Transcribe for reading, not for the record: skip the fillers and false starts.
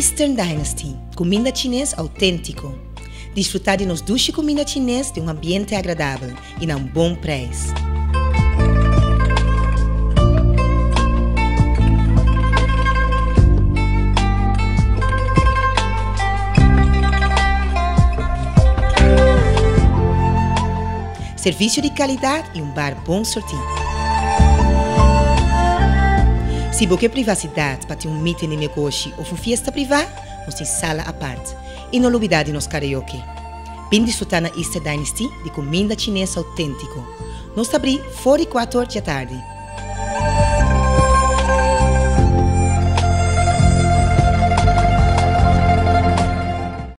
Eastern Dynasty, comida chinesa autêntico. Desfrutar de nos doce comida chinesa de um ambiente agradável e a um bom preço. Serviço de qualidade e um bar bom sortido. Se você quer privacidade para ter um meeting de negócio ou uma festa privada, nós temos sala à parte. E não olvidar de nos karaoke. Vem desfrutar na Eastern Dynasty de comida chinesa autêntico. Nós abrimos fora de 4 horas da tarde.